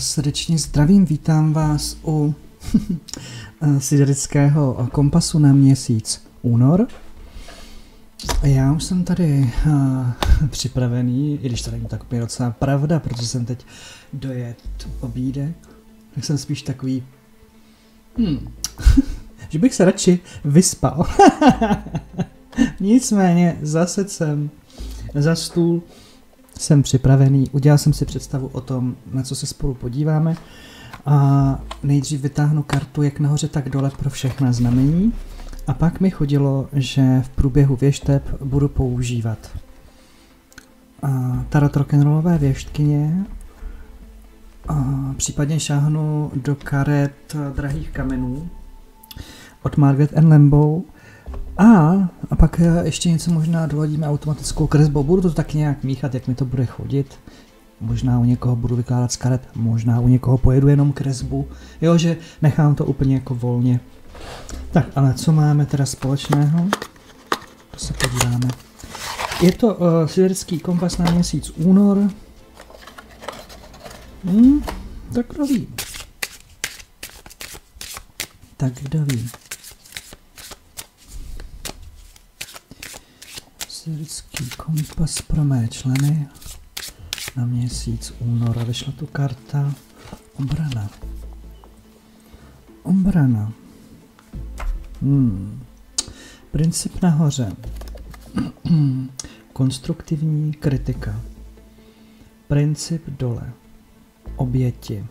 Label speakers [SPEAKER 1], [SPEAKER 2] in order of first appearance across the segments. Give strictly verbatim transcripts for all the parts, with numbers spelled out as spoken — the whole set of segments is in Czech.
[SPEAKER 1] vás srdečně zdravím, vítám vás u Siderického kompasu na měsíc únor. Já už jsem tady uh, připravený, i když to není tak docela pravda, protože jsem teď dojet obídek, tak jsem spíš takový, hmm, že bych se radši vyspal. Nicméně zase jsem za stůl, jsem připravený, udělal jsem si představu o tom, na co se spolu podíváme a nejdřív vytáhnu kartu jak nahoře, tak dole pro všechna znamení a pak mi chodilo, že v průběhu věšteb budu používat a tarot rock'n'rollové věštkyně a případně šáhnu do karet drahých kamenů od Margaret Ann Lambo. A, a pak ještě něco možná doladíme automatickou kresbou. Budu to tak nějak míchat, jak mi to bude chodit. Možná u někoho budu vykládat z karet, možná u někoho pojedu jenom kresbu. Jo, že nechám to úplně jako volně. Tak, ale co máme teda společného? To se podíváme. Je to uh, Siderický kompas na měsíc únor. Hmm, tak kdo ví? Tak kdo ví? Siderický kompas pro mé členy na měsíc únor. Vyšla tu karta obrana. Obrana. Hmm. Princip nahoře. Konstruktivní kritika. Princip dole. Oběti.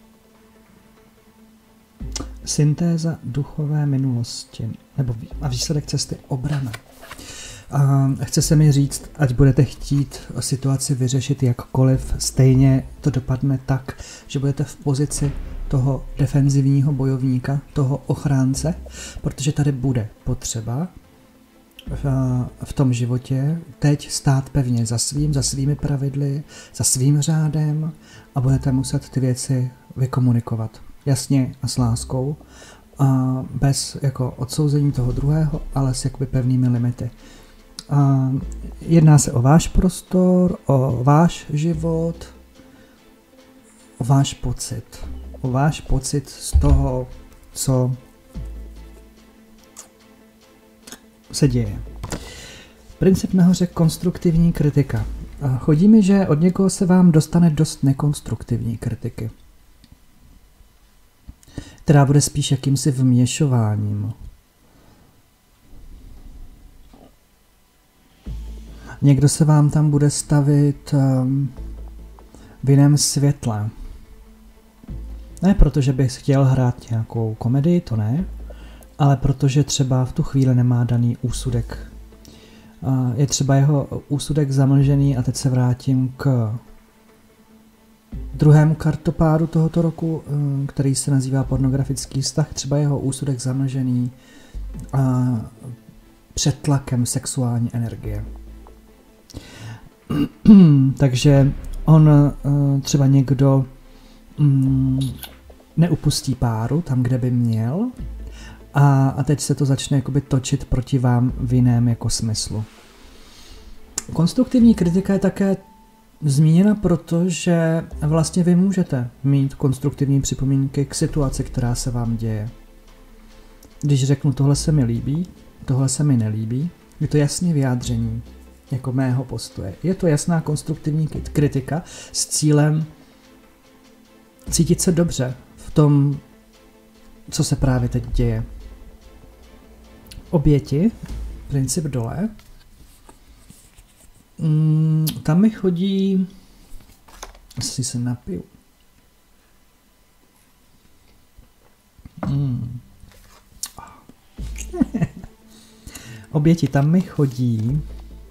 [SPEAKER 1] Syntéza duchové minulosti. Nebo a výsledek cesty obrana. A chce se mi říct, ať budete chtít situaci vyřešit jakkoliv, stejně to dopadne tak, že budete v pozici toho defenzivního bojovníka, toho ochránce, protože tady bude potřeba v, v tom životě teď stát pevně za svým, za svými pravidly, za svým řádem a budete muset ty věci vykomunikovat jasně a s láskou a bez jako odsouzení toho druhého, ale s jakoby pevnými limity. A jedná se o váš prostor, o váš život, o váš pocit. O váš pocit z toho, co se děje. Princip nahoře konstruktivní kritika. A chodí mi, že od někoho se vám dostane dost nekonstruktivní kritiky, která bude spíš jakýmsi vměšováním. Někdo se vám tam bude stavit um, v jiném světle. Ne protože bych chtěl hrát nějakou komedii, to ne, ale protože třeba v tu chvíli nemá daný úsudek. Uh, je třeba jeho úsudek zamlžený a teď se vrátím k druhému kartopádu tohoto roku, um, který se nazývá pornografický vztah. Třeba jeho úsudek zamlžený uh, před tlakem sexuální energie. Takže on třeba někdo mm, neupustí páru tam, kde by měl a, a teď se to začne jakoby točit proti vám v jiném jako smyslu. Konstruktivní kritika je také zmíněna, protože vlastně vy můžete mít konstruktivní připomínky k situaci, která se vám děje. Když řeknu tohle se mi líbí, tohle se mi nelíbí, je to jasně vyjádření jako mého postoje. Je to jasná konstruktivní kritika s cílem cítit se dobře v tom, co se právě teď děje. Oběti, princip dole, mm, tam mi chodí, asi se napiju. Mm. Oběti, tam mi chodí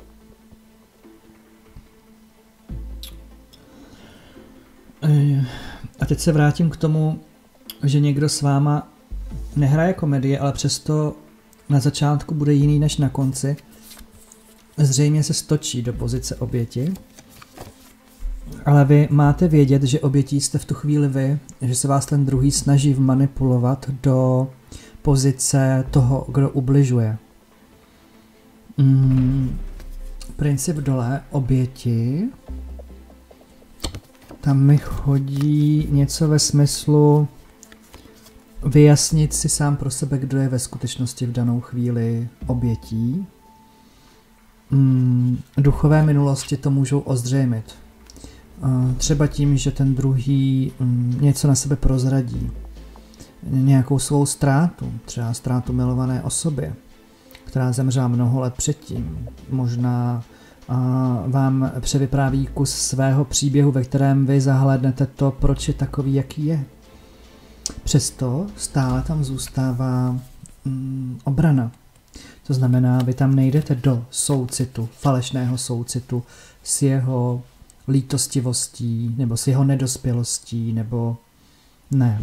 [SPEAKER 1] a teď se vrátím k tomu, že někdo s váma nehraje komedie, ale přesto na začátku bude jiný než na konci. Zřejmě se stočí do pozice oběti, ale vy máte vědět, že obětí jste v tu chvíli vy, že se vás ten druhý snaží vmanipulovat do pozice toho, kdo ubližuje. Mm, princip dole, oběti. tam mi chodí něco ve smyslu vyjasnit si sám pro sebe, kdo je ve skutečnosti v danou chvíli obětí. Mm, duchové minulosti to můžou ozřejmit. Uh, třeba tím, že ten druhý um, něco na sebe prozradí. Nějakou svou ztrátu, třeba ztrátu milované osoby, která zemřela mnoho let předtím. Možná uh, vám převypráví kus svého příběhu, ve kterém vy zahlédnete to, proč je takový, jaký je. Přesto stále tam zůstává mm, obrana. To znamená, vy tam nejdete do soucitu, falešného soucitu s jeho lítostivostí, nebo s jeho nedospělostí, nebo ne.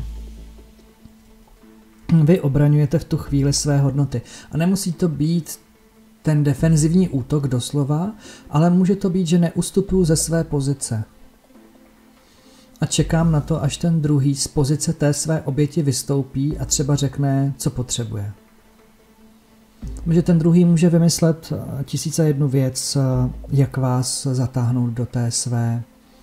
[SPEAKER 1] Vy obraňujete v tu chvíli své hodnoty. A nemusí to být ten defenzivní útok doslova, ale může to být, že neustupuju ze své pozice. A čekám na to, až ten druhý z pozice té své oběti vystoupí a třeba řekne, co potřebuje. Že ten druhý může vymyslet tisíce jednu věc, jak vás zatáhnout do té své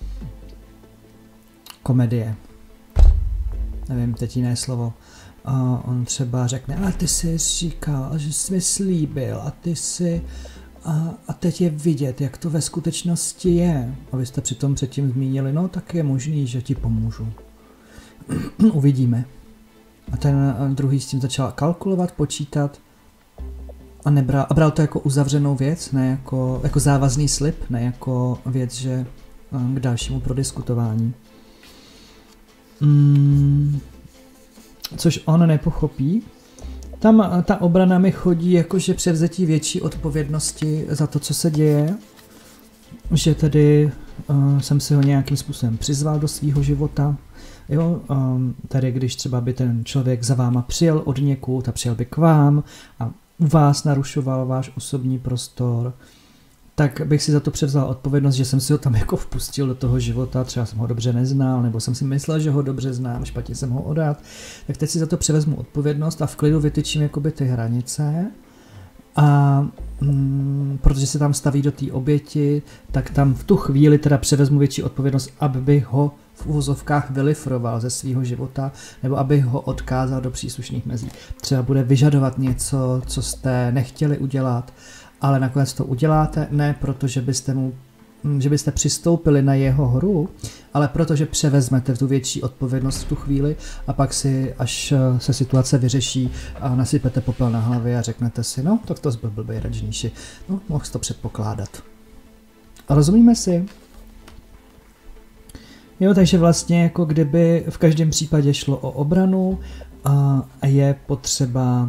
[SPEAKER 1] komedie. Nevím, teď jiné slovo. A on třeba řekne, a ty jsi říkal, že jsi mi slíbil, a ty jsi... A, a teď je vidět, jak to ve skutečnosti je. A vy jste přitom předtím zmínili, no tak je možný, že ti pomůžu. Uvidíme. A ten druhý s tím začal kalkulovat, počítat a, nebral, a bral to jako uzavřenou věc, ne jako, jako závazný slib, ne jako věc, že k dalšímu prodiskutování. Hmm, což on nepochopí. Tam ta obrana mi chodí jakože převzetí větší odpovědnosti za to, co se děje, že tedy uh, jsem si ho nějakým způsobem přizval do svého života. Jo, um, tady když třeba by ten člověk za váma přijel od někud a přijel by k vám a u vás narušoval váš osobní prostor, tak bych si za to převzal odpovědnost, že jsem si ho tam jako vpustil do toho života, třeba jsem ho dobře neznal, nebo jsem si myslel, že ho dobře znám, špatně jsem ho odhad, tak teď si za to převezmu odpovědnost a v klidu vytyčím jakoby ty hranice a mm, protože se tam staví do té oběti, tak tam v tu chvíli teda převezmu větší odpovědnost, aby bych ho v uvozovkách vylifroval ze svého života, nebo aby ho odkázal do příslušných mezí. Třeba bude vyžadovat něco, co jste nechtěli udělat, ale nakonec to uděláte, ne protože byste mu, že byste přistoupili na jeho hru, ale protože převezmete tu větší odpovědnost v tu chvíli a pak si, až se situace vyřeší, a nasypete popel na hlavě a řeknete si, no, tak to zbyl blbej radžníši, no, mohl jsi to předpokládat. A rozumíme si? Jo, takže vlastně jako kdyby v každém případě šlo o obranu a, a je potřeba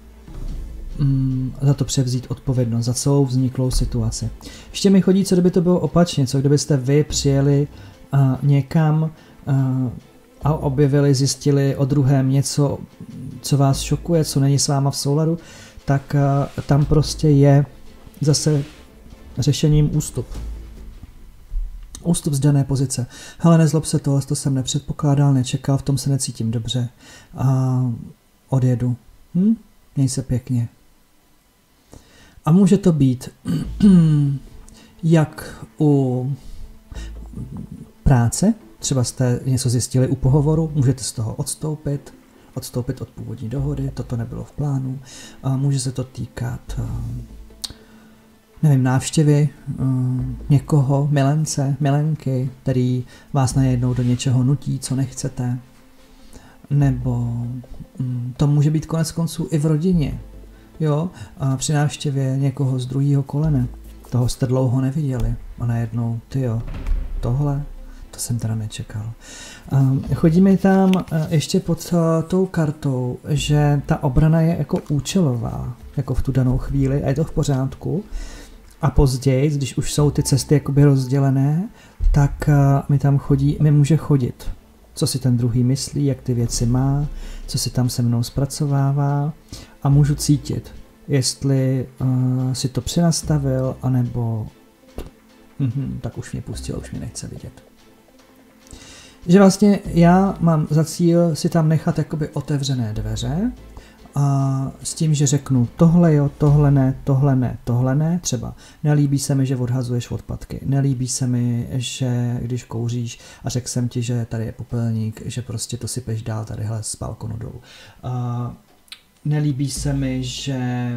[SPEAKER 1] za to převzít odpovědnost za celou vzniklou situaci. Ještě mi chodí, co kdyby to bylo opačně, co kdybyste vy přijeli uh, někam uh, a objevili, zjistili o druhém něco, co vás šokuje, co není s váma v souladu, tak uh, tam prostě je zase řešením ústup. Ústup z dané pozice. Hele, nezlob se, tohle to jsem nepředpokládal, nečekal, v tom se necítím dobře a odjedu. Hm? Měj se pěkně. A může to být jak u práce, třeba jste něco zjistili u pohovoru, můžete z toho odstoupit, odstoupit od původní dohody, toto nebylo v plánu. A může se to týkat, nevím, návštěvy někoho, milence, milenky, který vás najednou do něčeho nutí, co nechcete. Nebo to může být konec konců i v rodině. Jo, a při návštěvě někoho z druhého kolene. Toho jste dlouho neviděli. A najednou, tyjo, tohle, to jsem teda nečekal. Chodí mi tam ještě pod tou kartou, že ta obrana je jako účelová, jako v tu danou chvíli a je to v pořádku. A později, když už jsou ty cesty jakoby rozdělené, tak mi tam chodí, mi může chodit. Co si ten druhý myslí, jak ty věci má, co si tam se mnou zpracovává a můžu cítit, jestli uh, si to přenastavil, anebo mm, tak už mě pustil, už mě nechce vidět. Že vlastně já mám za cíl si tam nechat jakoby otevřené dveře a s tím, že řeknu tohle jo, tohle ne, tohle ne, tohle ne, třeba nelíbí se mi, že odhazuješ odpadky, nelíbí se mi, že když kouříš a řekl jsem ti, že tady je popelník, že prostě to sypeš dál tadyhle z balkonu dolů. A nelíbí se mi, že...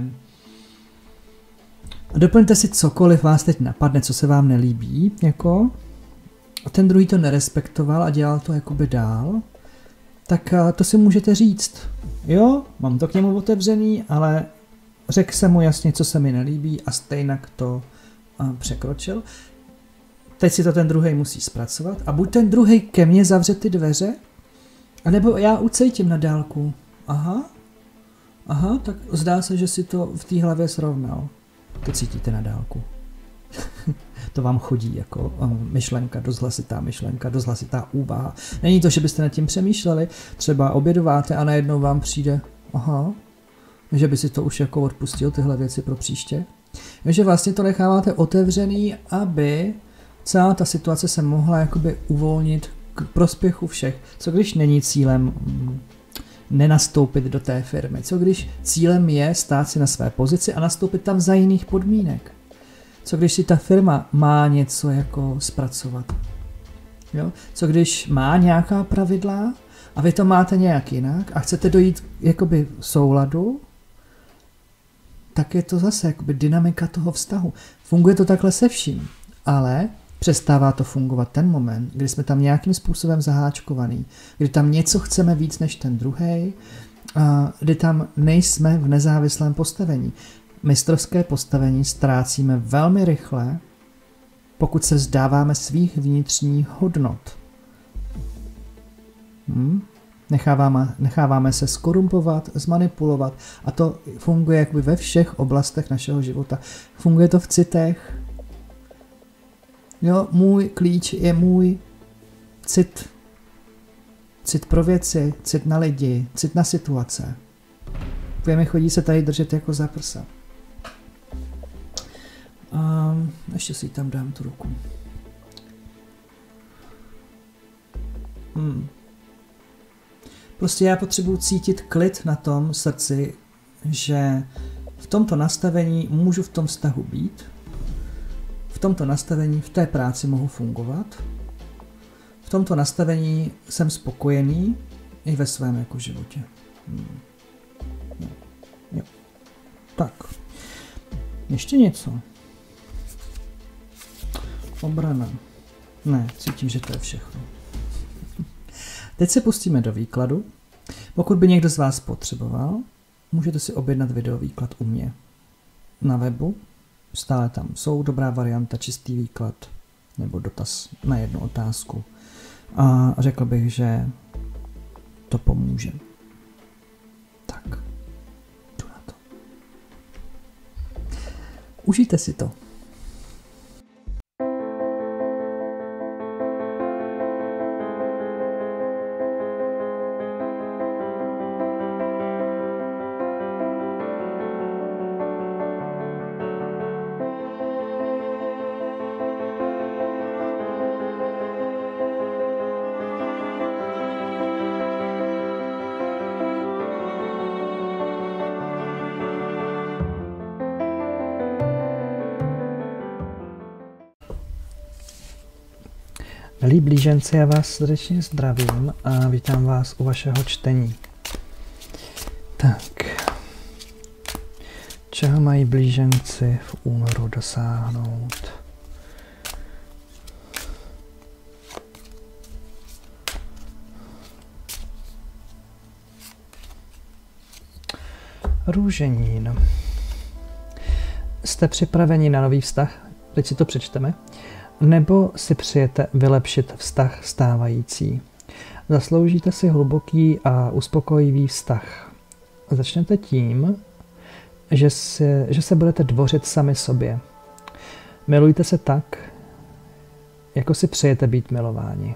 [SPEAKER 1] Doplňte si cokoliv vás teď napadne, co se vám nelíbí, jako... A ten druhý to nerespektoval a dělal to jakoby dál, tak to si můžete říct. Jo, mám to k němu otevřený, ale řekl jsem mu jasně, co se mi nelíbí a stejnak to a, překročil. Teď si to ten druhý musí zpracovat a buď ten druhý ke mně zavře ty dveře, anebo já ucejtím na dálku. Aha, aha, tak zdá se, že si to v té hlavě srovnal. To cítíte na dálku. To vám chodí jako um, myšlenka, dost hlasitá myšlenka, dost hlasitá úvaha. Není to, že byste nad tím přemýšleli, třeba obědováte a najednou vám přijde, aha, že by si to už jako odpustil tyhle věci pro příště. Takže vlastně to necháváte otevřený, aby celá ta situace se mohla jakoby uvolnit k prospěchu všech. Co když není cílem mm, nenastoupit do té firmy? Co když cílem je stát si na své pozici a nastoupit tam za jiných podmínek? Co když si ta firma má něco jako zpracovat? Jo? Co když má nějaká pravidla a vy to máte nějak jinak a chcete dojít jakoby souladu, tak je to zase jakoby dynamika toho vztahu. Funguje to takhle se vším, ale přestává to fungovat ten moment, kdy jsme tam nějakým způsobem zaháčkovaný, kdy tam něco chceme víc než ten druhej, a kdy tam nejsme v nezávislém postavení. Mistrovské postavení ztrácíme velmi rychle, pokud se vzdáváme svých vnitřních hodnot. Hm? Necháváme, necháváme se skorumpovat, zmanipulovat a to funguje jakoby ve všech oblastech našeho života. Funguje to v citech. Jo, můj klíč je můj cit. Cit pro věci, cit na lidi, cit na situace. Mi chodí se tady držet jako za prsa. A ještě si tam dám tu ruku. Hmm. Prostě já potřebuji cítit klid na tom srdci, že v tomto nastavení můžu v tom vztahu být, v tomto nastavení v té práci mohu fungovat, v tomto nastavení jsem spokojený i ve svém jako životě. Hmm. Jo. Jo. Tak. Ještě něco. Obrana. Ne, cítím, že to je všechno. Teď se pustíme do výkladu. Pokud by někdo z vás potřeboval, můžete si objednat videovýklad u mě na webu. Stále tam jsou dobrá varianta, čistý výklad nebo dotaz na jednu otázku. A řekl bych, že to pomůže. Tak, jdu na to. Užijte si to. Milí blíženci, já vás srdečně zdravím a vítám vás u vašeho čtení. Tak, čeho mají blíženci v únoru dosáhnout? Růženín. Jste připraveni na nový vztah? Teď si to přečteme. Nebo si přijete vylepšit vztah stávající. Zasloužíte si hluboký a uspokojivý vztah. Začněte tím, že, si, že se budete dvořit sami sobě. Milujte se tak, jako si přejete být milováni.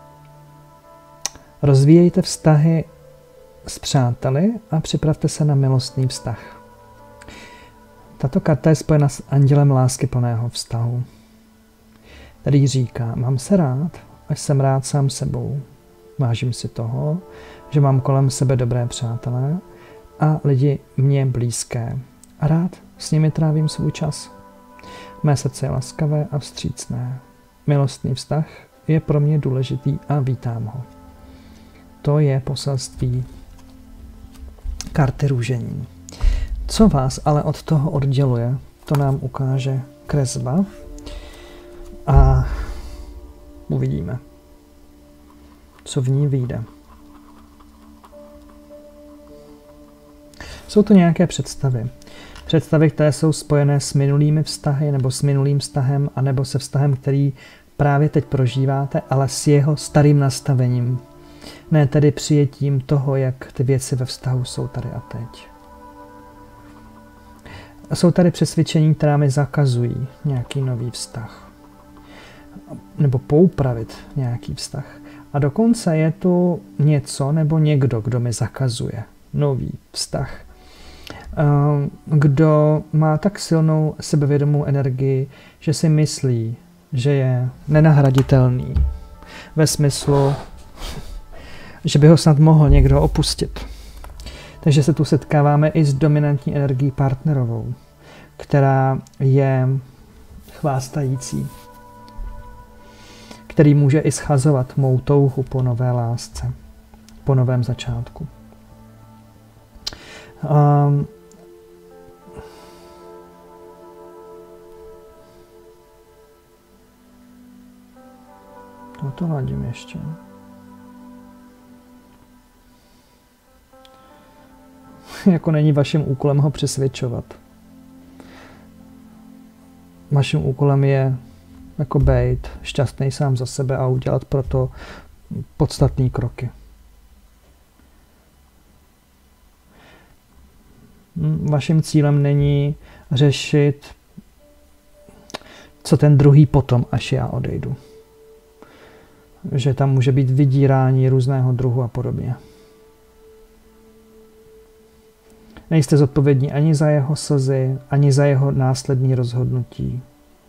[SPEAKER 1] Rozvíjejte vztahy s přáteli a připravte se na milostný vztah. Tato karta je spojena s andělem lásky plného vztahu. Tady říká, mám se rád, až jsem rád sám sebou. Vážím si toho, že mám kolem sebe dobré přátelé a lidi mě blízké. A rád s nimi trávím svůj čas. Mé srdce je laskavé a vstřícné. Milostný vztah je pro mě důležitý a vítám ho. To je poselství karty růžení. Co vás ale od toho odděluje, to nám ukáže kresba a uvidíme, co v ní vyjde. Jsou to nějaké představy. Představy, které jsou spojené s minulými vztahy, nebo s minulým vztahem, anebo se vztahem, který právě teď prožíváte, ale s jeho starým nastavením. Ne tedy přijetím toho, jak ty věci ve vztahu jsou tady a teď. A jsou tady přesvědčení, která mi zakazují nějaký nový vztah. Nebo poupravit nějaký vztah. A dokonce je tu něco nebo někdo, kdo mi zakazuje nový vztah. Kdo má tak silnou sebevědomou energii, že si myslí, že je nenahraditelný. Ve smyslu, že by ho snad mohl někdo opustit. Takže se tu setkáváme i s dominantní energií partnerovou, která je chvástající, který může i schazovat mou touhu po nové lásce, po novém začátku. Um, to ladím ještě. Jako není vaším úkolem ho přesvědčovat. Vaším úkolem je jako bejt šťastný sám za sebe a udělat pro to podstatné kroky. Vaším cílem není řešit, co ten druhý potom, až já odejdu. Že tam může být vydírání různého druhu a podobně. Nejste zodpovědní ani za jeho slzy, ani za jeho následné rozhodnutí.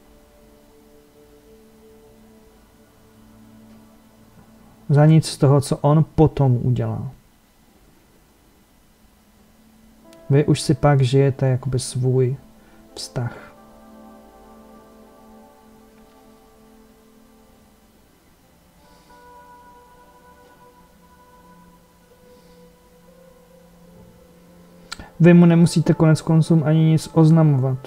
[SPEAKER 1] Za nic z toho, co on potom udělá. Vy už si pak žijete jakoby svůj vztah. Vy mu nemusíte konec konců ani nic oznamovat.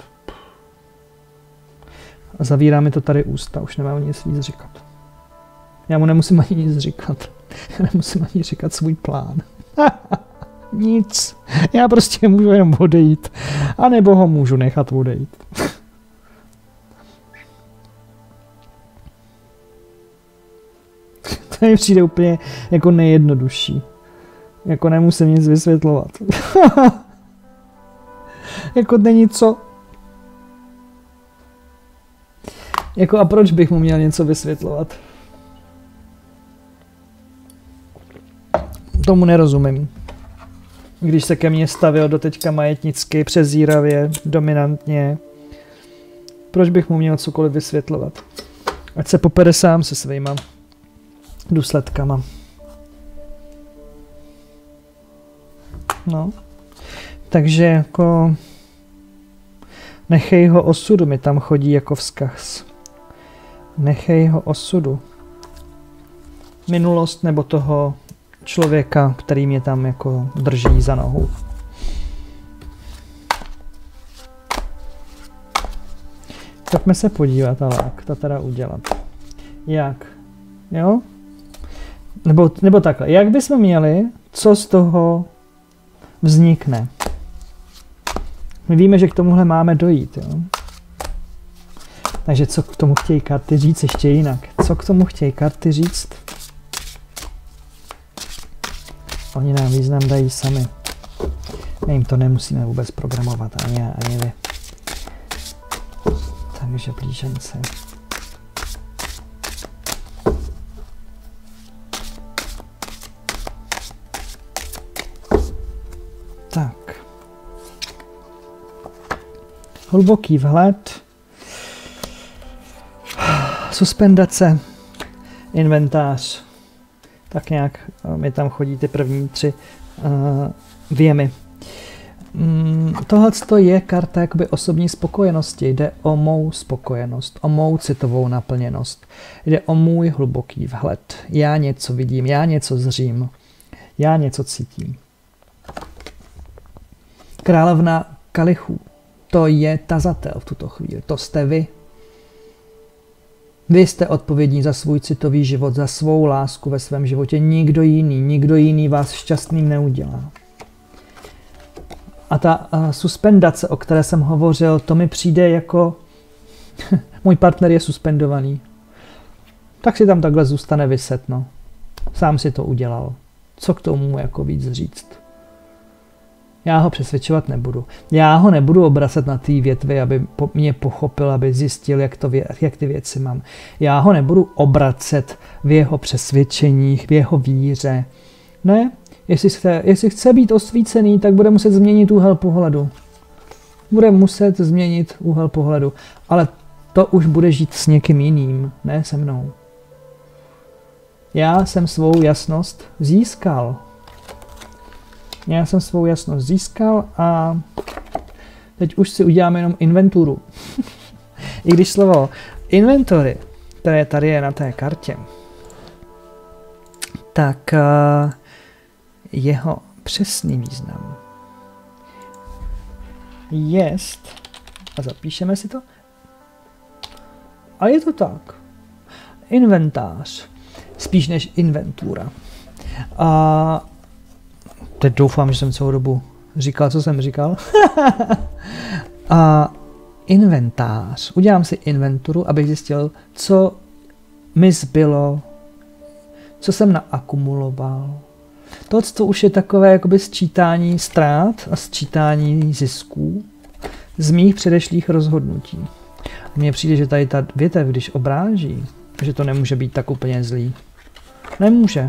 [SPEAKER 1] A zavírá mi to tady ústa, už nemám nic víc říkat. Já mu nemusím ani nic říkat. Já nemusím ani říkat svůj plán. Nic. Já prostě můžu jenom odejít. A nebo ho můžu nechat odejít. To mi přijde úplně jako nejjednodušší. Jako nemusím nic vysvětlovat. Jako není co. Jako a proč bych mu měl něco vysvětlovat? Tomu nerozumím. Když se ke mně stavil doteďka majetnicky, přezíravě, dominantně, proč bych mu měl cokoliv vysvětlovat? Ať se popere sám se svýma důsledkama. No. Takže jako nechej ho osudu, mi tam chodí jako vzkaz. Nechej ho osudu. Minulost nebo toho člověka, který mě tam jako drží za nohu. Pojďme se podívat, ale jak to teda udělat. Jak? Jo? Nebo, nebo takhle. Jak bychom měli, co z toho vznikne? My víme, že k tomuhle máme dojít. Jo? Takže co k tomu chtějí karty říct ještě jinak? Co k tomu chtějí karty říct? Oni nám význam dají sami. My jim to nemusíme vůbec programovat, ani já, ani vy. Takže blíženci. Tak. Hluboký vhled. Suspendace. Inventář. Tak nějak mi tam chodí ty první tři uh, věmy. mm, tohle je karta jakoby osobní spokojenosti. Jde o mou spokojenost, o mou citovou naplněnost. Jde o můj hluboký vhled. Já něco vidím, já něco zřím, já něco cítím. Královna kalichů. To je tazatel v tuto chvíli. To jste vy. Vy jste odpovědní za svůj citový život, za svou lásku ve svém životě. Nikdo jiný, nikdo jiný vás šťastným neudělá. A ta uh, suspendace, o které jsem hovořil, to mi přijde jako... Můj partner je suspendovaný. Tak si tam takhle zůstane viset, no. Sám si to udělal. Co k tomu jako víc říct? Já ho přesvědčovat nebudu. Já ho nebudu obracet na té větvi, aby mě pochopil, aby zjistil, jak, to vě, jak ty věci mám. Já ho nebudu obracet v jeho přesvědčeních, v jeho víře. Ne, jestli chce, jestli chce být osvícený, tak bude muset změnit úhel pohledu. Bude muset změnit úhel pohledu. Ale to už bude žít s někým jiným, ne se mnou. Já jsem svou jasnost získal. Já jsem svou jasnost získal a teď už si uděláme jenom inventuru. I když slovo inventory, které tady je na té kartě, tak uh, jeho přesný význam jest, a zapíšeme si to, a je to tak, inventář, spíš než inventura. A teď doufám, že jsem celou dobu říkal, co jsem říkal. A inventář. Udělám si inventuru, abych zjistil, co mi zbylo, co jsem naakumuloval. To, co už je takové jakoby sčítání ztrát a sčítání zisků z mých předešlých rozhodnutí. Mně přijde, že tady ta větev, když obráží, že to nemůže být tak úplně zlý. Nemůže.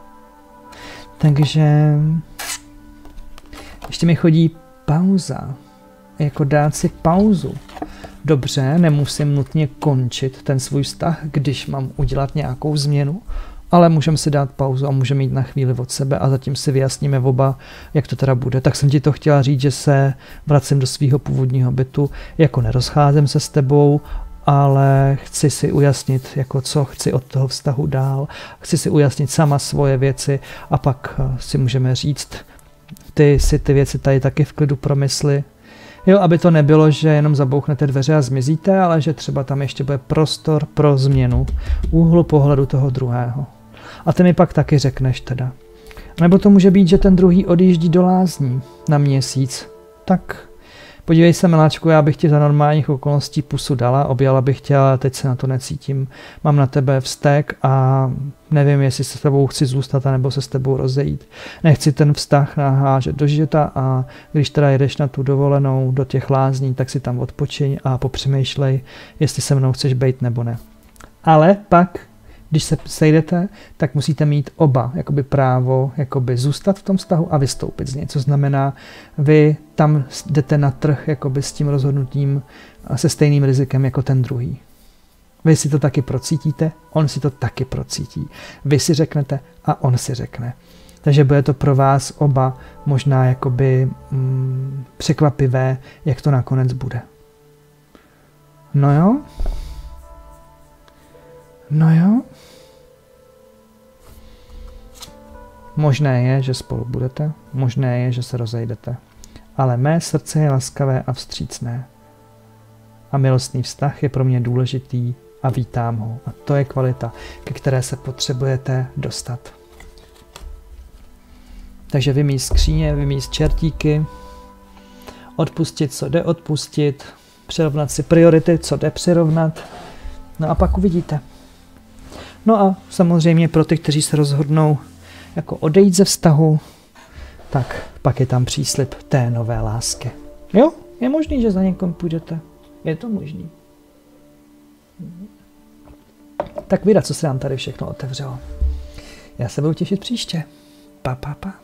[SPEAKER 1] Takže ještě mi chodí pauza. Jako dát si pauzu. Dobře, nemusím nutně končit ten svůj vztah, když mám udělat nějakou změnu, ale můžeme si dát pauzu a můžeme jít na chvíli od sebe a zatím si vyjasníme oba, jak to teda bude. Tak jsem ti to chtěla říct, že se vracím do svého původního bytu, jako nerozcházím se s tebou, ale chci si ujasnit, jako co chci od toho vztahu dál. Chci si ujasnit sama svoje věci a pak si můžeme říct, ty si ty věci tady taky v klidu promysli. Jo, aby to nebylo, že jenom zabouchnete dveře a zmizíte, ale že třeba tam ještě bude prostor pro změnu úhlu pohledu toho druhého. A ty mi pak taky řekneš teda. Nebo to může být, že ten druhý odjíždí do lázní na měsíc. Tak podívej se, miláčku, já bych ti za normálních okolností pusu dala, objala bych tě, ale teď se na to necítím. Mám na tebe vztek a nevím, jestli se s tebou chci zůstat, nebo se s tebou rozejít. Nechci ten vztah nahážet do života a když teda jedeš na tu dovolenou do těch lázní, tak si tam odpočiň a popřemýšlej, jestli se mnou chceš bejt nebo ne. Ale pak, když se sejdete, tak musíte mít oba jakoby právo jakoby zůstat v tom vztahu a vystoupit z něj. Co znamená, vy tam jdete na trh jakoby s tím rozhodnutím se stejným rizikem jako ten druhý. Vy si to taky procítíte, on si to taky procítí. Vy si řeknete a on si řekne. Takže bude to pro vás oba možná jakoby mm, překvapivé, jak to nakonec bude. No jo? No jo? Možné je, že spolu budete, možné je, že se rozejdete. Ale mé srdce je laskavé a vstřícné. A milostný vztah je pro mě důležitý a vítám ho. A to je kvalita, ke které se potřebujete dostat. Takže vymíst skříně, vymíst čertíky, odpustit, co jde odpustit, přirovnat si priority, co jde přirovnat. No a pak uvidíte. No a samozřejmě pro ty, kteří se rozhodnou jako odejít ze vztahu, tak pak je tam příslib té nové lásky. Jo, je možný, že za někom půjdete. Je to možný. Tak vydat, co se nám tady všechno otevřelo. Já se budu těšit příště. Pa, pa, pa.